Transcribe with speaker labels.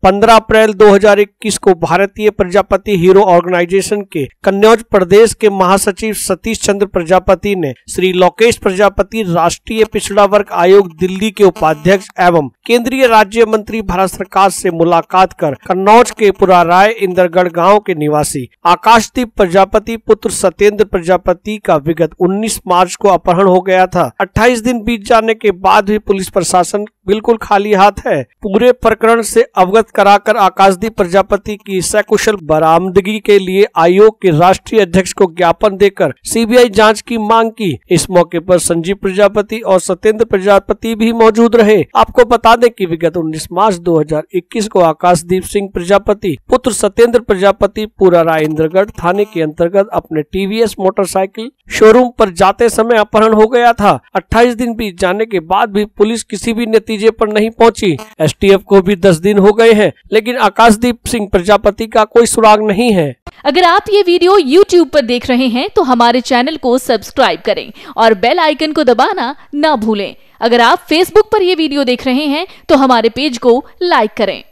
Speaker 1: 15 अप्रैल 2021 को भारतीय Prajapati hero organisation के कन्नौज प्रदेश के महासचिव सतीश चंद्र प्रजापति ने श्री लोकेश प्रजापति राष्ट्रीय पिछड़ा वर्ग आयोग दिल्ली के उपाध्यक्ष एवं केंद्रीय राज्य मंत्री भारत सरकार से मुलाकात कर कन्नौज के पुराराय इंदरगढ़ गांव के निवासी आकाशदीप प्रजापति पुत्र सत्येंद्र प्रजापति का विगत 19 मार्च को अपहरण हो गया था। 28 दिन बीत जाने के बाद भी पुलिस प्रशासन बिल्कुल खाली हाथ है। पूरे प्रकरण से अवगत कराकर आकाशदीप प्रजापति की सकुशल बरामदगी के लिए आयोग के राष्ट्रीय अध्यक्ष को ज्ञापन देकर सीबीआई जांच की मांग की। इस मौके पर संजीव प्रजापति और सत्येंद्र प्रजापति भी मौजूद रहे। आपको बता दें कि विगत 19 मार्च 2021 को आकाशदीप सिंह प्रजापति पुत्र सत्येंद्र प्रजापति पुराराय इंदरगढ़ थाने के अंतर्गत अपने टीवीएस मोटरसाइकिल शोरूम पर जाते समय अपहरण हो गया था। 28 दिन बीत जाने के बाद भी पुलिस किसी भी नतीजे पर नहीं पहुंची। एसटीएफ को भी 10 दिन हो गए हैं, लेकिन आकाशदीप सिंह प्रजापति का कोई सुराग नहीं है।
Speaker 2: अगर आप ये वीडियो YouTube पर देख रहे हैं तो हमारे चैनल को सब्सक्राइब करें और बेल आइकन को दबाना ना भूलें। अगर आप Facebook पर ये वीडियो देख रहे हैं तो हमारे पेज को लाइक करें।